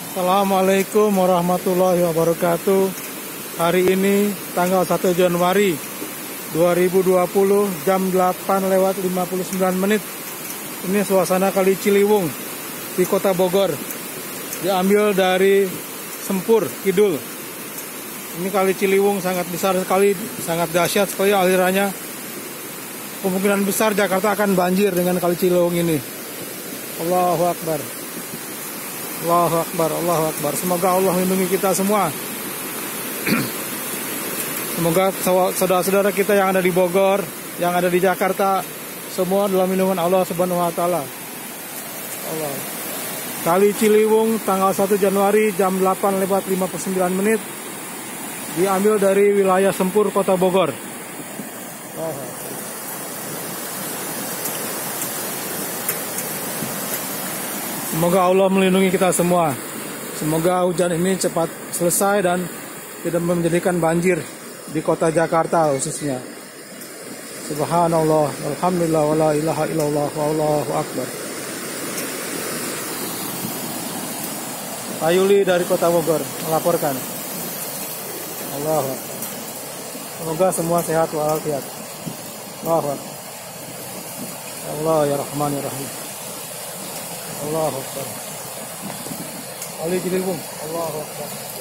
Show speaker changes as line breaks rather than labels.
Assalamualaikum warahmatullahi wabarakatuh. Hari ini tanggal 1 Januari 2020 jam 8:59. Ini suasana Kali Ciliwung di Kota Bogor. Diambil dari Sempur Kidul. Ini Kali Ciliwung sangat besar sekali, sangat dahsyat sekali alirannya. Kemungkinan besar Jakarta akan banjir dengan Kali Ciliwung ini. Allahu Akbar. Allahu Akbar, Allahu Akbar. Semoga Allah melindungi kita semua. Semoga saudara-saudara kita yang ada di Bogor, yang ada di Jakarta, semua dalam lindungan Allah Subhanahu wa taala. Allah. Kali Ciliwung tanggal 1 Januari jam 8:59 diambil dari wilayah Sempur Kota Bogor. Semoga Allah melindungi kita semua. Semoga hujan ini cepat selesai dan tidak menjadikan banjir di kota Jakarta khususnya. Subhanallah, alhamdulillah, wala ilaha illallah, wallahu akbar. Pak Yuli dari Kota Bogor melaporkan. Allahu akbar. Semoga semua sehat walafiat. Allahu akbar. Allah ya Rahman ya Rahim. Allahu Akbar. Kali Ciliwung. Allahu Akbar.